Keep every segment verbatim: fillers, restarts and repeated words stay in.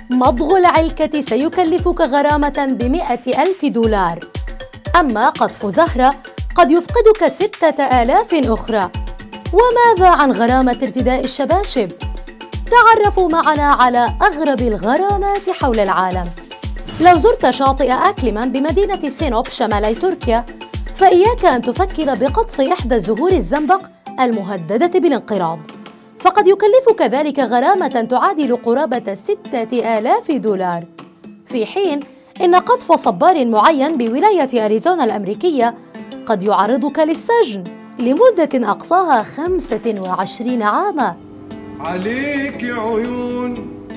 مضغ العلكة سيكلفك غرامة بمئة ألف دولار، أما قطف زهرة قد يفقدك ستة آلاف أخرى. وماذا عن غرامة ارتداء الشباشب؟ تعرفوا معنا على أغرب الغرامات حول العالم. لو زرت شاطئ أكليمان بمدينة سينوب شمالي تركيا، فإياك أن تفكر بقطف إحدى زهور الزنبق المهددة بالانقراض، فقد يكلفك ذلك غرامة تعادل قرابة ستة آلاف دولار، في حين إن قطف صبار معين بولاية أريزونا الأمريكية قد يعرضك للسجن لمدة أقصاها خمسة وعشرين عاماً. عليك عيون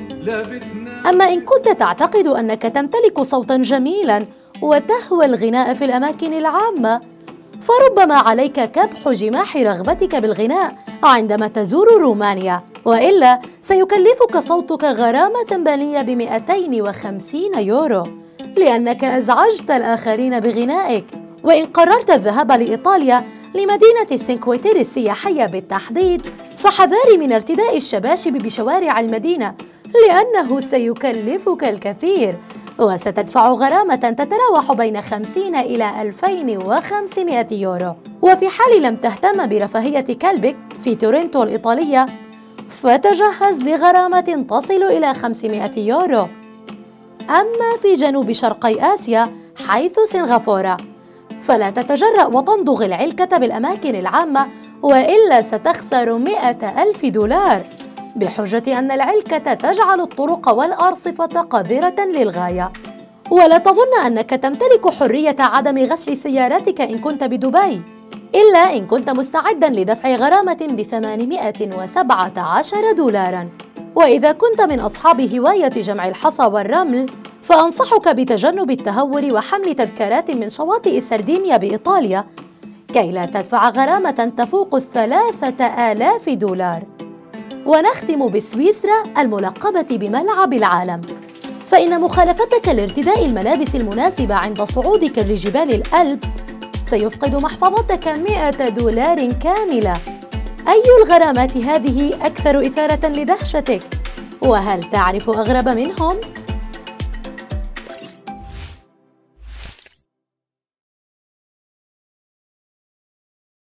لابتنا. أما إن كنت تعتقد أنك تمتلك صوتاً جميلاً وتهوى الغناء في الأماكن العامة، فربما عليك كبح جماح رغبتك بالغناء عندما تزور رومانيا، وإلا سيكلفك صوتك غرامة بنية بمئتين وخمسين يورو لأنك أزعجت الآخرين بغنائك. وإن قررت الذهاب لإيطاليا لمدينة سينكويتير السياحية بالتحديد، فحذاري من ارتداء الشباشب بشوارع المدينة لأنه سيكلفك الكثير، وستدفع غرامة تتراوح بين خمسين إلى ألفين وخمسمائة يورو. وفي حال لم تهتم برفاهية كلبك في تورنتو الإيطالية، فتجهز لغرامة تصل إلى خمسمائة يورو. أما في جنوب شرقي آسيا حيث سنغافورة، فلا تتجرأ وتمضغ العلكة بالأماكن العامة، وإلا ستخسر مئة ألف دولار بحجة أن العلكة تجعل الطرق والأرصفة قذرة للغاية. ولا تظن أنك تمتلك حرية عدم غسل سيارتك إن كنت بدبي، إلا إن كنت مستعداً لدفع غرامة بثمانمائة وسبعة عشر دولاراً. وإذا كنت من أصحاب هواية جمع الحصى والرمل، فأنصحك بتجنب التهور وحمل تذكارات من شواطئ سردينيا بإيطاليا كي لا تدفع غرامة تفوق الثلاثة آلاف دولار. ونختم بسويسرا الملقبة بملعب العالم، فإن مخالفتك لارتداء الملابس المناسبة عند صعودك لجبال الألب سيفقد محفظتك مئة دولار كاملة. أي الغرامات هذه أكثر إثارة لدهشتك؟ وهل تعرف أغرب منهم؟